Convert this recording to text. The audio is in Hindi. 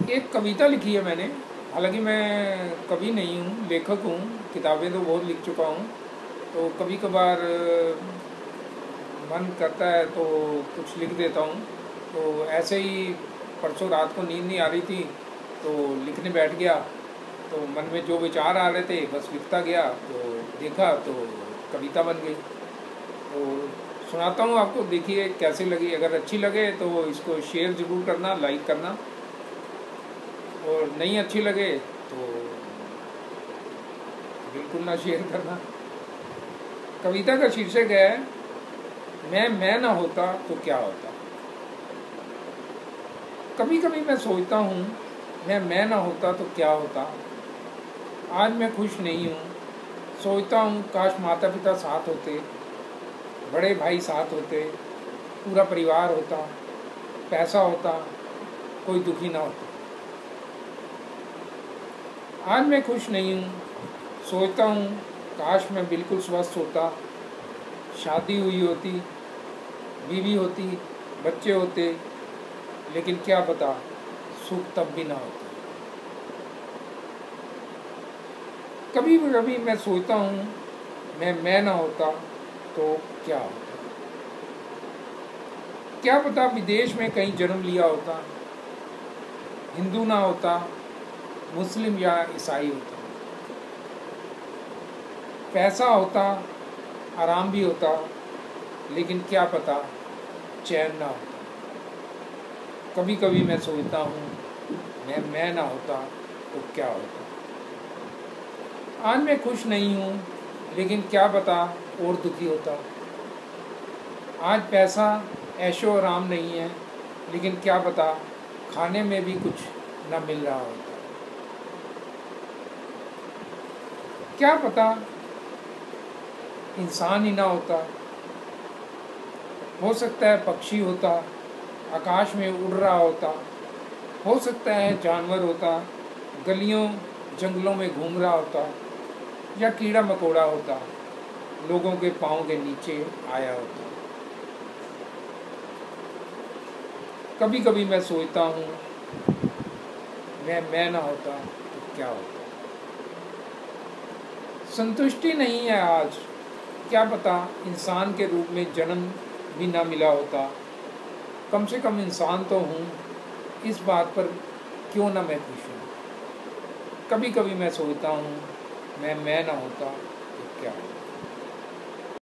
एक कविता लिखी है मैंने। हालांकि मैं कवि नहीं हूँ, लेखक हूँ। किताबें तो बहुत लिख चुका हूँ। तो कभी कभार मन करता है तो कुछ लिख देता हूँ। तो ऐसे ही परसों रात को नींद नहीं आ रही थी तो लिखने बैठ गया। तो मन में जो विचार आ रहे थे बस लिखता गया, तो देखा तो कविता बन गई। तो सुनाता हूँ आपको, देखिए कैसे लगी। अगर अच्छी लगे तो इसको शेयर ज़रूर करना, लाइक करना, और नहीं अच्छी लगे तो बिल्कुल ना शेयर करना। कविता का शीर्षक है मैं ना होता तो क्या होता। कभी कभी मैं सोचता हूँ मैं ना होता तो क्या होता। आज मैं खुश नहीं हूँ, सोचता हूँ काश माता पिता साथ होते, बड़े भाई साथ होते, पूरा परिवार होता, पैसा होता, कोई दुखी ना होता। आज मैं खुश नहीं हूँ, सोचता हूँ काश मैं बिल्कुल स्वस्थ होता, शादी हुई होती, बीवी होती, बच्चे होते, लेकिन क्या पता सुख तब भी ना होता। कभी कभी मैं सोचता हूँ मैं ना होता तो क्या होता। क्या पता विदेश में कहीं जन्म लिया होता, हिंदू ना होता, मुस्लिम या ईसाई होता, पैसा होता, आराम भी होता, लेकिन क्या पता चैन ना होता। कभी कभी मैं सोचता हूँ मैं ना होता तो क्या होता। आज मैं खुश नहीं हूँ, लेकिन क्या पता और दुखी होता। आज पैसा ऐशो आराम नहीं है, लेकिन क्या पता खाने में भी कुछ न मिल रहा होता। क्या पता इंसान ही ना होता, हो सकता है पक्षी होता, आकाश में उड़ रहा होता, हो सकता है जानवर होता, गलियों जंगलों में घूम रहा होता, या कीड़ा मकोड़ा होता, लोगों के पाँव के नीचे आया होता। कभी कभी मैं सोचता हूँ मैं ना होता तो क्या होता। संतुष्टि नहीं है आज, क्या पता इंसान के रूप में जन्म भी ना मिला होता। कम से कम इंसान तो हूँ, इस बात पर क्यों ना मैं खुश हूँ। कभी कभी मैं सोचता हूँ मैं ना होता तो क्या होता।